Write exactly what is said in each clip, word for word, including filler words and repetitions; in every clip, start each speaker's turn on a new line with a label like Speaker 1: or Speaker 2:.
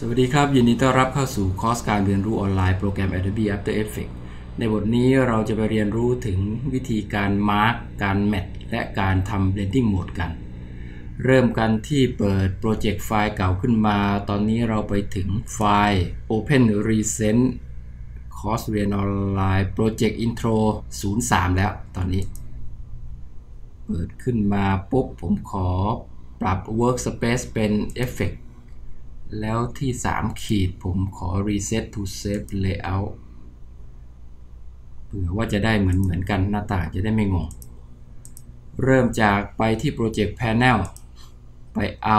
Speaker 1: วัสดีครับยินดีต้อนรับเข้าสู่คอร์สการเรียนรู้ออนไลน์โปรแกรม Adobe After Effects ในบทนี้เราจะไปเรียนรู้ถึงวิธีการมาร์กการแมทและการทำ Blending Mode กันเริ่มกันที่เปิดโปรเจกต์ไฟล์เก่าขึ้นมาตอนนี้เราไปถึงไฟล์ Open Recent คอร์สเรียนออนไลน์โปรเจกต์ Intro ศูนย์ สามแล้วตอนนี้เปิดขึ้นมาปุ๊บผมขอปรับ Workspace เป็น Effectแล้วที่สามขีดผมขอ Reset to Save Layout เผื่อว่าจะได้เหมือนเหมือนกันหน้าต่างจะได้ไม่งงเริ่มจากไปที่ Project Panel ไปเอา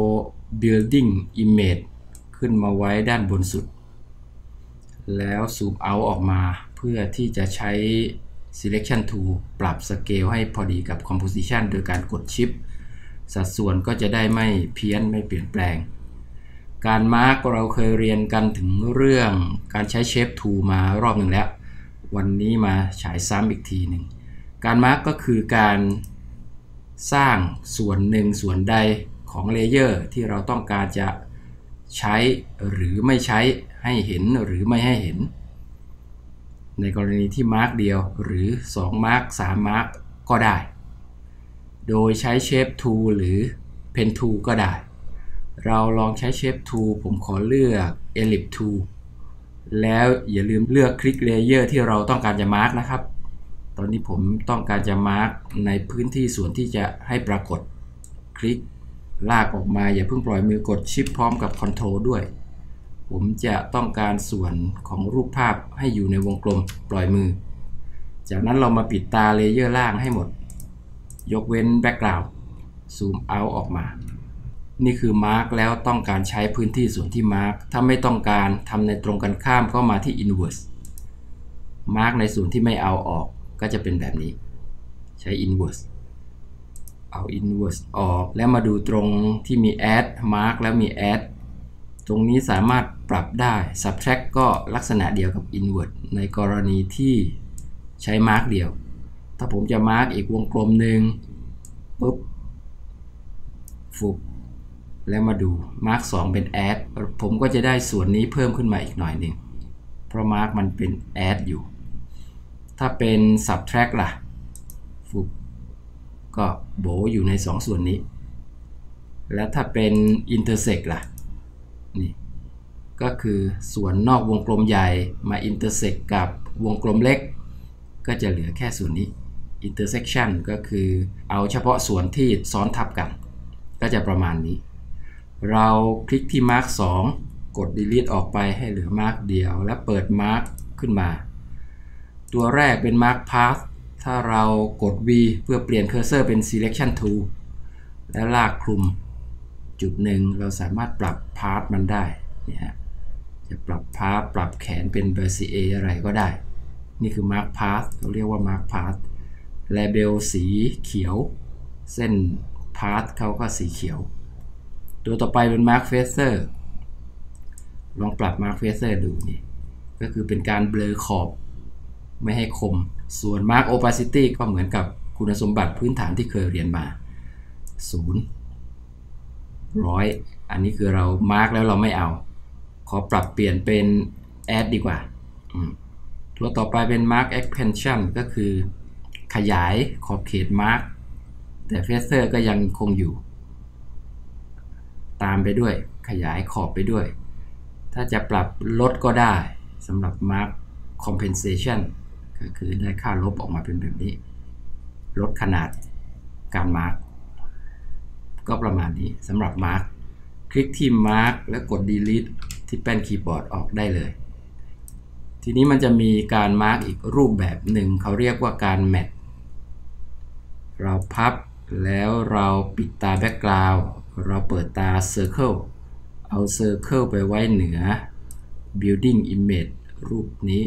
Speaker 1: Building Image ขึ้นมาไว้ด้านบนสุดแล้วซูมเอาออกมาเพื่อที่จะใช้ Selection Tool ปรับสเกลให้พอดีกับ Composition โดยการกด Shift สัดส่วนก็จะได้ไม่เพี้ยนไม่เปลี่ยนแปลงการมาร์กเราเคยเรียนกันถึงเรื่องการใช้เชฟทูมารอบหนึ่งแล้ววันนี้มาฉายซ้ำอีกทีหนึ่งการมาร์กก็คือการสร้างส่วนหนึ่งส่วนใดของเลเยอร์ที่เราต้องการจะใช้หรือไม่ใช้ให้เห็นหรือไม่ให้เห็นในกรณีที่มาร์กเดียวหรือสองมาร์กสามมาร์กก็ได้โดยใช้เชฟทูหรือเพนทูก็ได้เราลองใช้ Shape Tool ผมขอเลือก Ellipse Tool แล้วอย่าลืมเลือกคลิก Layer ที่เราต้องการจะมาร์กนะครับตอนนี้ผมต้องการจะมาร์กในพื้นที่ส่วนที่จะให้ปรากฏคลิกลากออกมาอย่าเพิ่งปล่อยมือกด Shift พร้อมกับ Control ด้วยผมจะต้องการส่วนของรูปภาพให้อยู่ในวงกลมปล่อยมือจากนั้นเรามาปิดตา Layer ล่างให้หมดยกเว้น Background ซูมเอาออกมานี่คือมาร์กแล้วต้องการใช้พื้นที่ส่วนที่มาร์กถ้าไม่ต้องการทำในตรงกันข้ามก็มาที่ Inverse มาร์กในส่วนที่ไม่เอาออกก็จะเป็นแบบนี้ใช้ Inverse เอา Inverse ออกแล้วมาดูตรงที่มี Add Mark แล้วมี Add ตรงนี้สามารถปรับได้ Subtract ก็ลักษณะเดียวกับ Inverse ในกรณีที่ใช้มาร์กเดียวถ้าผมจะมาร์กอีกวงกลมหนึ่งปุ๊บฟุบแล้วมาดู Mark สองเป็น Add ผมก็จะได้ส่วนนี้เพิ่มขึ้นมาอีกหน่อยหนึ่งเพราะ Mark มันเป็น Add อยู่ถ้าเป็น Subtract ล่ะฟุบก็โบอยู่ในสองส่วนนี้และถ้าเป็น Intersect ล่ะนี่ก็คือส่วนนอกวงกลมใหญ่มา Intersect กับวงกลมเล็กก็จะเหลือแค่ส่วนนี้ Intersection ก็คือเอาเฉพาะส่วนที่ซ้อนทับกันก็จะประมาณนี้เราคลิกที่ Mark สองกด Delete ออกไปให้เหลือ Mark เดียวและเปิด Mark ขึ้นมาตัวแรกเป็น Mark Path ถ้าเรากด V เพื่อเปลี่ยน Cursor เป็น Selection Tool แล้วลากคลุมจุดหนึ่งเราสามารถปรับ Path มันได้เนี่ยจะปรับ Path ปรับแขนเป็น Bezier อะไรก็ได้นี่คือ Mark Path เราเรียกว่า Mark Path Label สีเขียวเส้น Path เขาก็สีเขียวตัวต่อไปเป็น Mark Facer ลองปรับ Mark Facer ดูนี่ก็คือเป็นการเบลอขอบไม่ให้คมส่วน Mark Opacity ก็เหมือนกับคุณสมบัติพื้นฐานที่เคยเรียนมาศูนย์ หนึ่งร้อยอันนี้คือเรา Mark แล้วเราไม่เอาขอปรับเปลี่ยนเป็น Add ดีกว่าตัวต่อไปเป็น Mark Expansion ก็คือขยายขอบเขต Mark แต่ Facer ก็ยังคงอยู่ตามไปด้วยขยายขอบไปด้วยถ้าจะปรับลดก็ได้สำหรับ Mark Compensation ก็คือได้ค่าลบออกมาเป็นแบบนี้ลดขนาดการ Mark ก็ประมาณนี้สำหรับ Mark คลิกที่ Mark แล้วกด Delete ที่แป้นคีย์บอร์ดออกได้เลยทีนี้มันจะมีการ Mark อีกรูปแบบหนึ่งเขาเรียกว่าการ Matte เราพับแล้วเราปิดตา Backgroundเราเปิดตา Circle เอา Circle ไปไว้เหนือ Building Image รูปนี้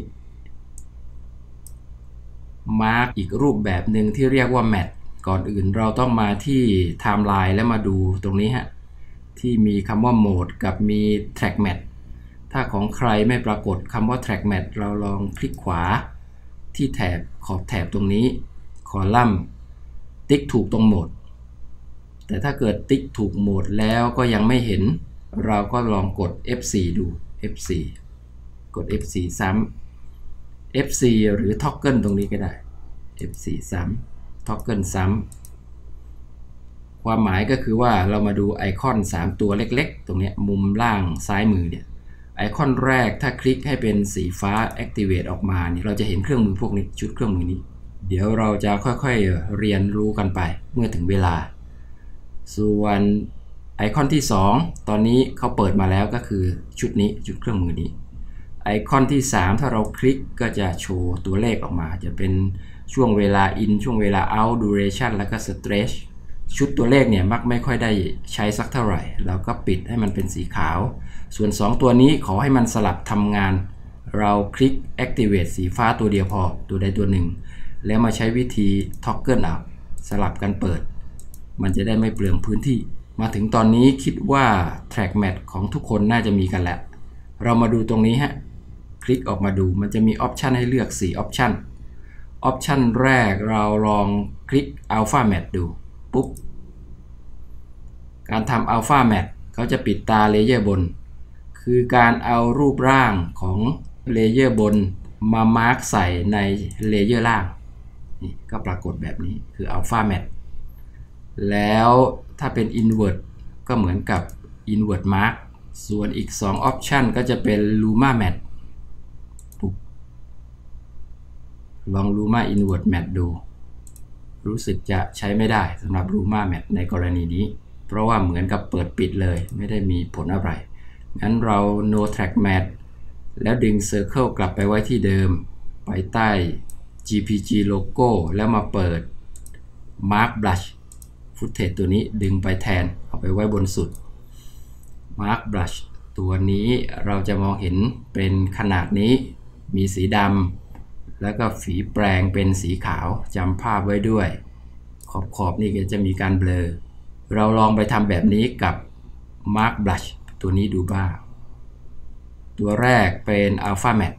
Speaker 1: Mark อีกรูปแบบหนึ่งที่เรียกว่า Matte ก่อนอื่นเราต้องมาที่ Timeline แล้วมาดูตรงนี้ฮะที่มีคำว่า Mode กับมี Track Matte ถ้าของใครไม่ปรากฏคำว่า Track Matte เราลองคลิกขวาที่แถบขอบแถบตรงนี้คอลัมน์ติ๊กถูกตรงโหมดแต่ถ้าเกิดติ๊กถูกโหมดแล้วก็ยังไม่เห็นเราก็ลองกด เอฟ โฟร์ ดู เอฟ โฟร์ กด เอฟ โฟร์ ซ้ำ เอฟ โฟร์ หรือ toggle ตรงนี้ก็ได้ เอฟ โฟร์ ซ้ำ toggle ซ้ำความหมายก็คือว่าเรามาดูไอคอนสามตัวเล็กๆตรงนี้มุมล่างซ้ายมือเนี่ยไอคอนแรกถ้าคลิกให้เป็นสีฟ้า activate ออกมาเนี่ยเราจะเห็นเครื่องมือพวกนี้ชุดเครื่องมือนี้เดี๋ยวเราจะค่อยๆเรียนรู้กันไปเมื่อถึงเวลาส่วนไอคอนที่สองตอนนี้เขาเปิดมาแล้วก็คือชุดนี้ชุดเครื่องมือนี้ไอคอนที่สามถ้าเราคลิกก็จะโชว์ตัวเลขออกมาจะเป็นช่วงเวลา in ช่วงเวลา out duration แล้วก็ stretch ชุดตัวเลขเนี่ยมักไม่ค่อยได้ใช้สักเท่าไหร่เราก็ปิดให้มันเป็นสีขาวส่วนสองตัวนี้ขอให้มันสลับทำงานเราคลิก activate สีฟ้าตัวเดียวพอตัวใดตัวหนึ่งแล้วมาใช้วิธี toggle เอาสลับกันเปิดมันจะได้ไม่เปลืองพื้นที่มาถึงตอนนี้คิดว่า track match ของทุกคนน่าจะมีกันแล้วเรามาดูตรงนี้ฮะคลิกออกมาดูมันจะมีออปชันให้เลือกสี่ออปชันออปชันแรกเราลองคลิก alpha match ดูปุ๊บการทำ alpha match เขาจะปิดตาเลเยอร์บนคือการเอารูปร่างของเลเยอร์บนมามาร์กใส่ในเลเยอร์ล่างนี่ก็ปรากฏแบบนี้คือ alpha match แล้วถ้าเป็น invert ก็เหมือนกับ invert mark ส่วนอีกสอง option ก็จะเป็น luma match ลอง luma invert match ดูรู้สึกจะใช้ไม่ได้สำหรับ luma match ในกรณีนี้เพราะว่าเหมือนกับเปิดปิดเลยไม่ได้มีผลอะไรงั้นเรา no track match แล้วดึง circle กลับไปไว้ที่เดิมไปใต้ จี พี จี logo แล้วมาเปิด mark brush footage ตัวนี้ดึงไปแทนเอาไปไว้บนสุด mark brush ตัวนี้เราจะมองเห็นเป็นขนาดนี้มีสีดำแล้วก็ฝีแปรงเป็นสีขาวจำภาพไว้ด้วยขอบขอบนี่ก็จะมีการเบลอเราลองไปทำแบบนี้กับ mark brush ตัวนี้ดูบ้างตัวแรกเป็น alpha matte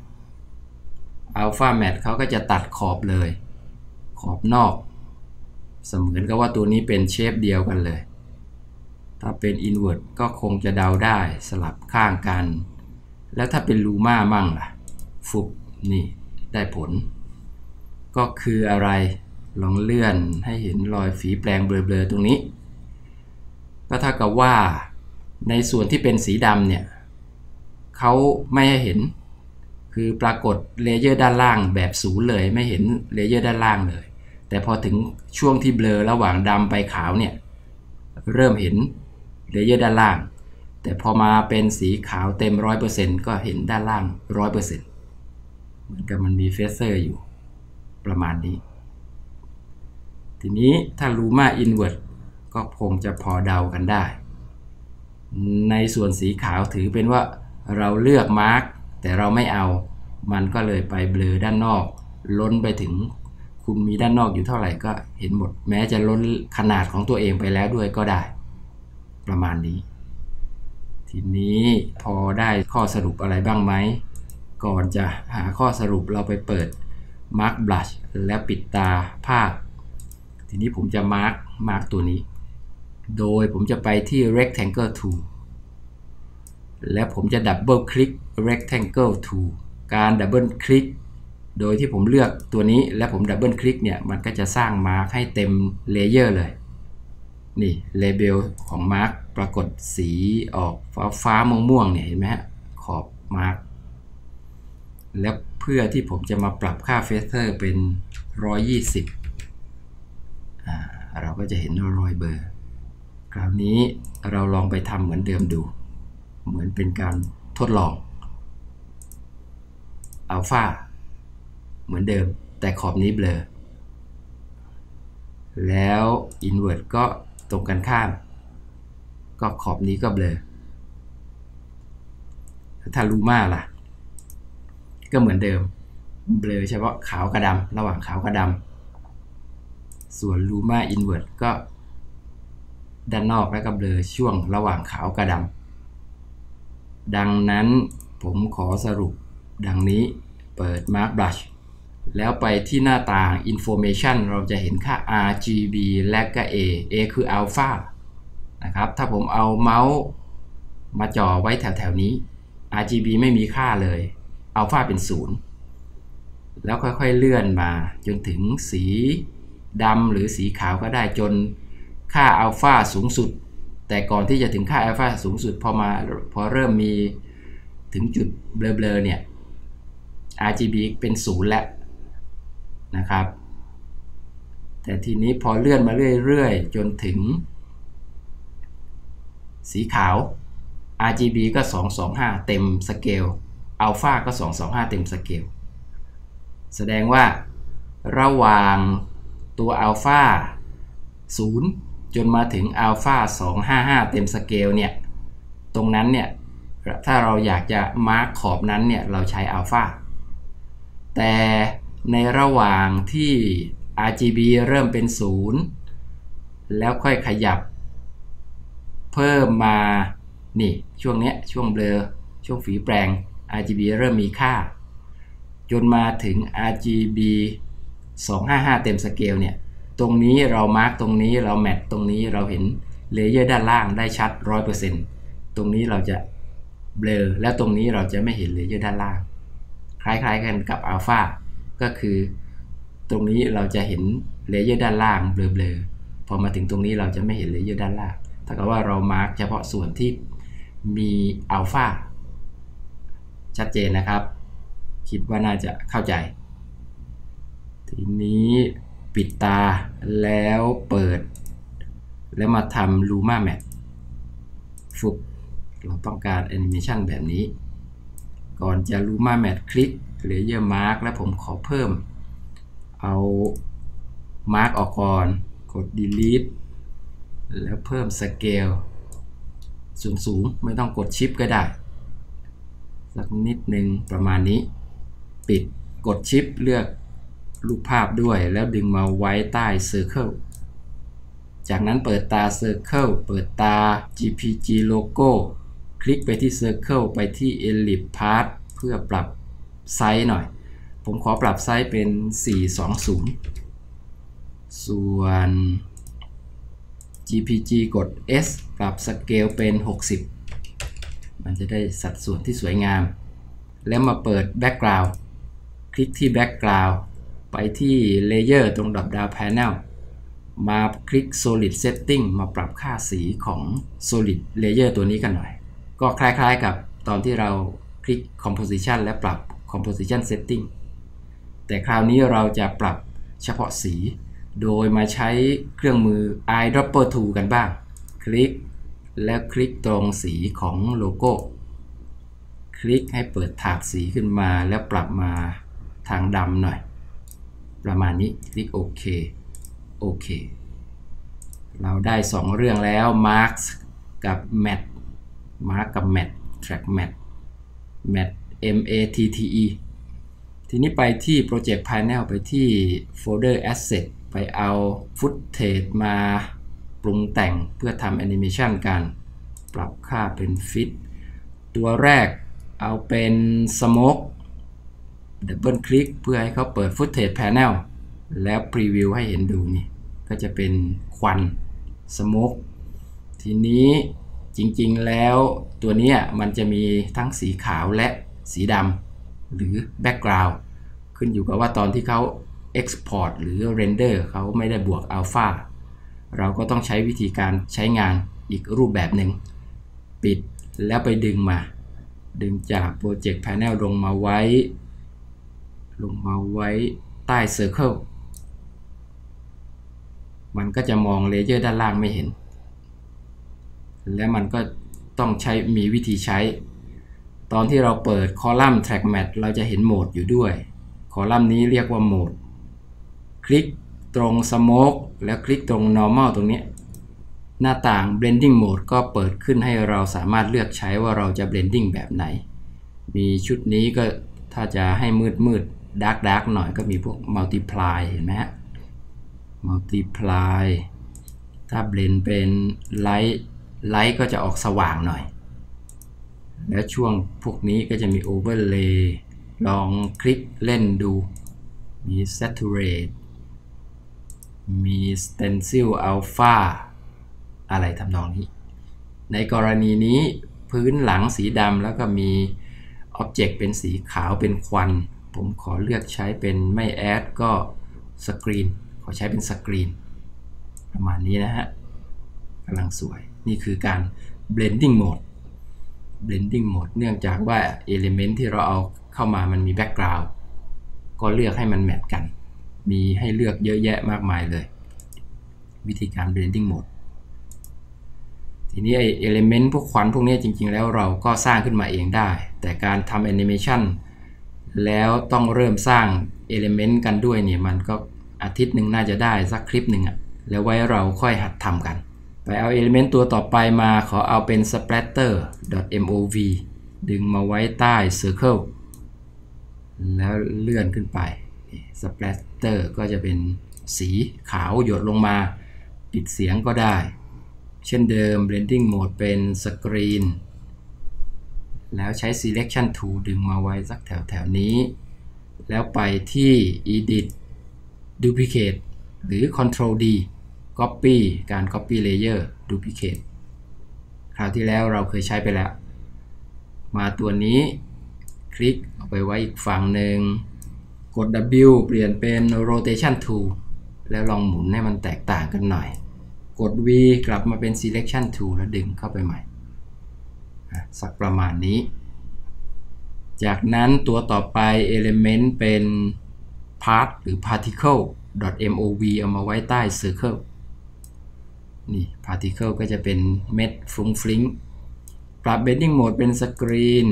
Speaker 1: alpha matte เขาก็จะตัดขอบเลยขอบนอกเสมือนกับว่าตัวนี้เป็นเชฟเดียวกันเลยถ้าเป็น invert ก็คงจะเดาได้สลับข้างกันแล้วถ้าเป็น luma มั่งล่ะฟุบนี่ได้ผลก็คืออะไรลองเลื่อนให้เห็นรอยฝีแปรงเบลอๆตรงนี้ก็เท่ากับว่าในส่วนที่เป็นสีดำเนี่ยเขาไม่ให้เห็นคือปรากฏเลเยอร์ด้านล่างแบบศูนย์เลยไม่เห็นเลเยอร์ด้านล่างเลยแต่พอถึงช่วงที่เบลอระหว่างดำไปขาวเนี่ยเริ่มเห็นเลเยอร์ด้านล่างแต่พอมาเป็นสีขาวเต็ม ร้อยเปอร์เซ็นต์ ก็เห็นด้านล่าง ร้อยเปอร์เซ็นต์ เหมือนกับมันมีเฟเซอร์อยู่ประมาณนี้ทีนี้ถ้า luma invert ก็คงจะพอเดากันได้ในส่วนสีขาวถือเป็นว่าเราเลือกมาร์กแต่เราไม่เอามันก็เลยไปเบลอด้านนอกล้นไปถึงคุณมีด้านนอกอยู่เท่าไหร่ก็เห็นหมดแม้จะล้นขนาดของตัวเองไปแล้วด้วยก็ได้ประมาณนี้ทีนี้พอได้ข้อสรุปอะไรบ้างไหมก่อนจะหาข้อสรุปเราไปเปิด mark brush แล้วปิดตาภาพทีนี้ผมจะมาร์กมาร์กตัวนี้โดยผมจะไปที่ rectangle tool และผมจะดับเบิลคลิก rectangle tool การดับเบิลคลิกโดยที่ผมเลือกตัวนี้และผมดับเบิลคลิกเนี่ยมันก็จะสร้างมาร์กให้เต็มเลเยอร์เลยนี่เลเบลของมาร์กปรากฏสีออกฟ้าฟ้าม่วงๆเนี่ยเห็นไหมฮะขอบมาร์กและเพื่อที่ผมจะมาปรับค่าเฟเธอร์เป็นหนึ่งร้อยยี่สิบอ่าเราก็จะเห็นรอยเบอร์คราวนี้เราลองไปทำเหมือนเดิมดูเหมือนเป็นการทดลองอัลฟาเหมือนเดิมแต่ขอบนี้เบลอแล้ว invert ก็ตรงกันข้ามก็ขอบนี้ก็เบลอถ้า luma ล่ะก็เหมือนเดิมเบลอเฉพาะขาวกับดำระหว่างขาวกับดำส่วน luma invert ก็ด้านนอกแล้วก็เบลอช่วงระหว่างขาวกับดำดังนั้นผมขอสรุปดังนี้เปิด mark brush แล้วไปที่หน้าต่าง information เราจะเห็นค่า อาร์ จี บี และก็ A A คือ alpha นะครับถ้าผมเอาเมาส์มาจ่อไว้แถวๆนี้ อาร์ จี บี ไม่มีค่าเลยอัลฟาเป็นศูนย์แล้วค่อยๆเลื่อนมาจนถึงสีดำหรือสีขาวก็ได้จนค่าอัลฟาสูงสุดแต่ก่อนที่จะถึงค่าอัลฟาสูงสุดพอมาพอเริ่มมีถึงจุดเบลอๆเนี่ย อาร์ จี บี เป็นศูนย์แล้วนะครับแต่ทีนี้พอเลื่อนมาเรื่อยๆจนถึงสีขาว อาร์ จี บี ก็สองร้อยยี่สิบห้าเต็มสเกลอัลฟาก็สองร้อยยี่สิบห้าเต็มสเกลแสดงว่าระหว่างตัวอัลฟาศูนย์จนมาถึงอัลฟาสองร้อยห้าสิบห้าเต็มสเกลเนี่ยตรงนั้นเนี่ยถ้าเราอยากจะมาร์คขอบนั้นเนี่ยเราใช้อัลฟาแต่ในระหว่างที่ อาร์ จี บี เริ่มเป็นศูนย์แล้วค่อยขยับเพิ่มมานี่ช่วงเนี้ยช่วงเบลอช่วงฝีแปรง อาร์ จี บี เริ่มมีค่าจนมาถึง อาร์ จี บี สองร้อยห้าสิบห้าเต็มสเกลเนี่ยตรงนี้เรามาร์กตรงนี้เราแมทตรงนี้เราเห็นเลเยอร์ด้านล่างได้ชัด ร้อยเปอร์เซ็นต์ ตรงนี้เราจะเบลอและตรงนี้เราจะไม่เห็นเลเยอร์ด้านล่างคล้ายๆกันกับอัลฟาก็คือตรงนี้เราจะเห็นเลเยอร์ด้านล่างเบลอๆพอมาถึงตรงนี้เราจะไม่เห็นเลเยอร์ด้านล่างถ้าเกิดว่าเรามาร์กเฉพาะส่วนที่มีอัลฟาชัดเจนนะครับคิดว่าน่าจะเข้าใจทีนี้ปิดตาแล้วเปิดแล้วมาทำ Luma Matte ฝึกเราต้องการแอนิเมชันแบบนี้ก่อนจะ Luma Matte คลิก Layer Mark แล้วผมขอเพิ่มเอา Mark ออกก่อนกด Delete แล้วเพิ่ม Scale ส่วนสูงไม่ต้องกด Shift ก็ได้สักนิดหนึ่งประมาณนี้ปิดกด Shift เลือกรูปภาพด้วยแล้วดึงมาไว้ใต้ Circle จากนั้นเปิดตา Circle เปิดตา จี พี จี Logo คลิกไปที่ Circle ไปที่ Ellipse Path เพื่อปรับไซส์หน่อยผมขอปรับไซส์เป็นสี่ร้อยยี่สิบส่วน จี พี จี กด S ปรับ Scale เป็นหกสิบมันจะได้สัดส่วนที่สวยงามแล้วมาเปิด Background คลิกที่ Background ไปที่ Layer ตรงดรอปดาวน์ Panel มาคลิก Solid Setting มาปรับค่าสีของ Solid Layer ตัวนี้กันหน่อยก็คล้ายๆกับตอนที่เราคลิก Composition และปรับ Composition Setting แต่คราวนี้เราจะปรับเฉพาะสีโดยมาใช้เครื่องมือ Eyedropper Tool กันบ้างคลิกแล้วคลิกตรงสีของโลโก้คลิกให้เปิดถาดสีขึ้นมาแล้วปรับมาทางดำหน่อยประมาณนี้คลิกโอเคโอเคเราได้สองเรื่องแล้ว Mark กับ Matte Mark กับ Matte Track Matte Matte M A T T E ทีนี้ไปที่ Project Panel ไปที่ Folder Asset ไปเอา Footage มาปรุงแต่งเพื่อทำแอนิเมชันกันปรับค่าเป็น Fit ตัวแรกเอาเป็น Smoke ดับเบิลคลิกเพื่อให้เขาเปิด Footage Panel แล้วพรีวิวให้เห็นดูนี่ก็จะเป็นควัน Smoke ทีนี้จริงๆแล้วตัวนี้มันจะมีทั้งสีขาวและสีดำหรือ Background ขึ้นอยู่กับว่าตอนที่เขา Export หรือ Render เขาไม่ได้บวก Alphaเราก็ต้องใช้วิธีการใช้งานอีกรูปแบบหนึ่งปิดแล้วไปดึงมาดึงจาก Project Panel ลงมาไว้ลงมาไว้ใต้ Circle มันก็จะมองเลเยอร์ด้านล่างไม่เห็นและมันก็ต้องใช้มีวิธีใช้ตอนที่เราเปิดคอลัมน์ Track Matte เราจะเห็นโหมดอยู่ด้วยคอลัมน์นี้เรียกว่าโหมดคลิกตรง Smoke แล้วคลิกตรง Normal ตรงนี้หน้าต่าง Blending Mode ก็เปิดขึ้นให้เราสามารถเลือกใช้ว่าเราจะ Blending แบบไหนมีชุดนี้ก็ถ้าจะให้มืดมืด Dark Dark หน่อยก็มีพวก Multiply เห็นไหม Multiply ถ้า Blend เป็น Light Light ก็จะออกสว่างหน่อยแล้วช่วงพวกนี้ก็จะมี Overlay ลองคลิกเล่นดูมี Saturateมี Stencil Alpha อะไรทำนองนี้ในกรณีนี้พื้นหลังสีดำแล้วก็มี Object เป็นสีขาวเป็นควันผมขอเลือกใช้เป็นไม่ Add ก็สกรีนขอใช้เป็นสกรีนประมาณนี้นะฮะกำลังสวยนี่คือการ blending mode blending mode เนื่องจากว่า element ที่เราเอาเข้ามามันมี background ก็เลือกให้มันแมทกันมีให้เลือกเยอะแยะมากมายเลยวิธีการ blending mode ทีนี้ไอ้ element พวกควันพวกนี้จริงๆแล้วเราก็สร้างขึ้นมาเองได้แต่การทำ animation แล้วต้องเริ่มสร้าง element กันด้วยเนี่ยมันก็อาทิตย์หนึ่งน่าจะได้สักคลิปหนึ่งอะแล้วไว้เราค่อยหัดทำกันไปเอา element ตัวต่อไปมาขอเอาเป็น splatter.mov ดึงมาไว้ใต้ circle แล้วเลื่อนขึ้นไป splatter ก็จะเป็นสีขาวหยดลงมาปิดเสียงก็ได้เช่นเดิม blending mode เป็น screen แล้วใช้ selection tool ดึงมาไว้สักแถวแถวนี้แล้วไปที่ edit duplicate หรือ control D copy การ copy layer duplicate คราวที่แล้วเราเคยใช้ไปแล้วมาตัวนี้คลิกเอาไปไว้อีกฝั่งหนึ่งกด W เปลี่ยนเป็น rotation tool แล้วลองหมุนให้มันแตกต่างกันหน่อยกด V กลับมาเป็น selection tool แล้วดึงเข้าไปใหม่สักประมาณนี้จากนั้นตัวต่อไป element เป็น part หรือ particle.mov เอามาไว้ใต้ circle นี่ particle ก็จะเป็นเม็ดฟรุ้งฟริ้งปรับ blending mode เป็น screen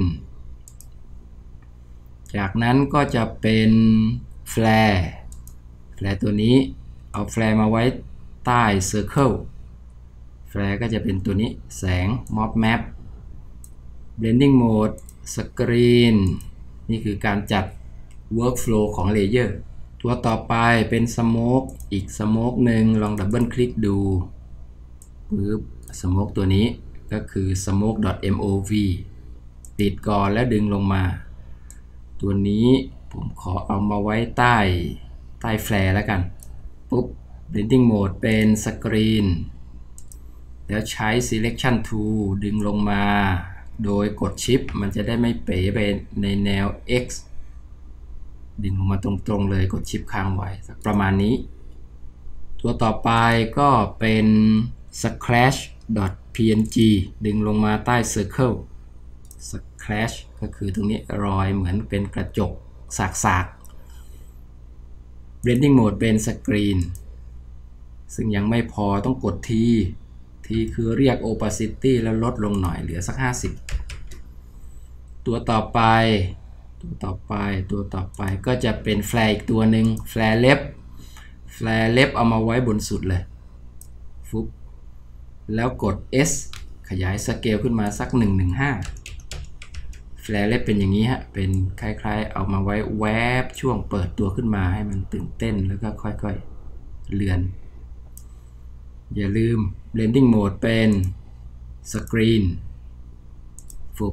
Speaker 1: จากนั้นก็จะเป็น flare flare ตัวนี้เอา flare มาไว้ใต้ circle flare ก็จะเป็นตัวนี้แสง mob map blending mode screen นี่คือการจัด workflow ของ layer ตัวต่อไปเป็น smoke อีก smoke หนึ่งลองดับเบิลคลิกดูปึ๊บ smoke ตัวนี้ก็คือ smoke.mov ติดก่อนแล้วดึงลงมาตัวนี้ผมขอเอามาไว้ใต้ใต้ flare แล้วกันปุ๊บ blending mode เป็น screen แล้วใช้ selection tool ดึงลงมาโดยกดชิปมันจะได้ไม่เป๋ไปในแนว X ดึงลงมาตรงๆเลยกดชิปค้างไว้สักประมาณนี้ตัวต่อไปก็เป็น scratch.png ดึงลงมาใต้ circle scratch ก็คือตรงนี้รอยเหมือนเป็นกระจกสากๆ blending mode เป็น screen ซึ่งยังไม่พอต้องกด T T คือเรียก opacity แล้วลดลงหน่อยเหลือสักห้าสิบตัวต่อไปตัวต่อไปตัวต่อไปก็จะเป็น flare อีกตัวหนึ่ง flare left flare left เอามาไว้บนสุดเลยฟุบแล้วกด S ขยายสเกลขึ้นมาสักหนึ่งร้อยสิบห้า flare left เป็นอย่างนี้ฮะเป็นคล้ายๆเอามาไว้แวบช่วงเปิดตัวขึ้นมาให้มันตื่นเต้นแล้วก็ค่อยๆเลือนอย่าลืม blending mode เป็น screen ฟุบ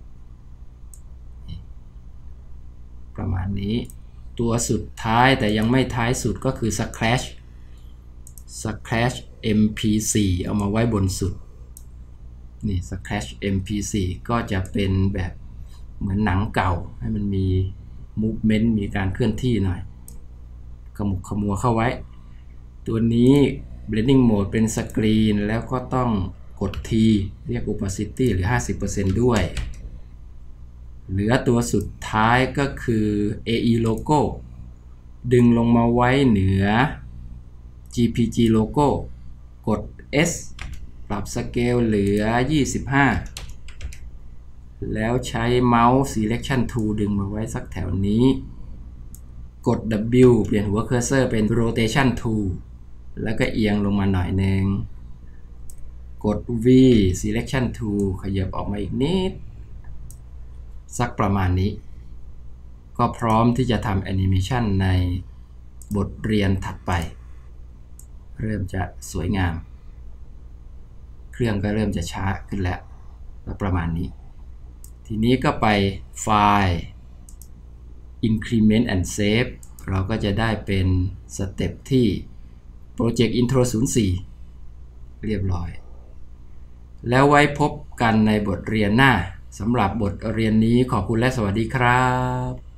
Speaker 1: ประมาณนี้ตัวสุดท้ายแต่ยังไม่ท้ายสุดก็คือ scratch scratch เอ็ม พี โฟร์ เอามาไว้บนสุดนี่ scratch เอ็ม พี โฟร์ ก็จะเป็นแบบเหมือนหนังเก่าให้มันมี movement มีการเคลื่อนที่หน่อยขมุกขมัวเข้าไว้ตัวนี้ blending mode เป็น screen แล้วก็ต้องกด T เรียก opacity หรือ ห้าสิบเปอร์เซ็นต์ ด้วยเหลือตัวสุดท้ายก็คือ เอ อี logo ดึงลงมาไว้เหนือ จี พี จี logo กด S ปรับสเกลเหลือยี่สิบห้าแล้วใช้เมาส์ selection tool ดึงมาไว้สักแถวนี้กด W เปลี่ยนหัวเคอร์เซอร์เป็น rotation tool แล้วก็เอียงลงมาหน่อยนึงกด V selection tool ขยับออกมาอีกนิดสักประมาณนี้ก็พร้อมที่จะทำแอนิเมชันในบทเรียนถัดไปเริ่มจะสวยงามเครื่องก็เริ่มจะช้าขึ้นแล้วประมาณนี้ทีนี้ก็ไปไฟล์ increment and save เราก็จะได้เป็นสเต็ปที่ Project Intro ศูนย์สี่เรียบร้อยแล้วไว้พบกันในบทเรียนหน้าสำหรับบทเรียนนี้ขอบคุณและสวัสดีครับ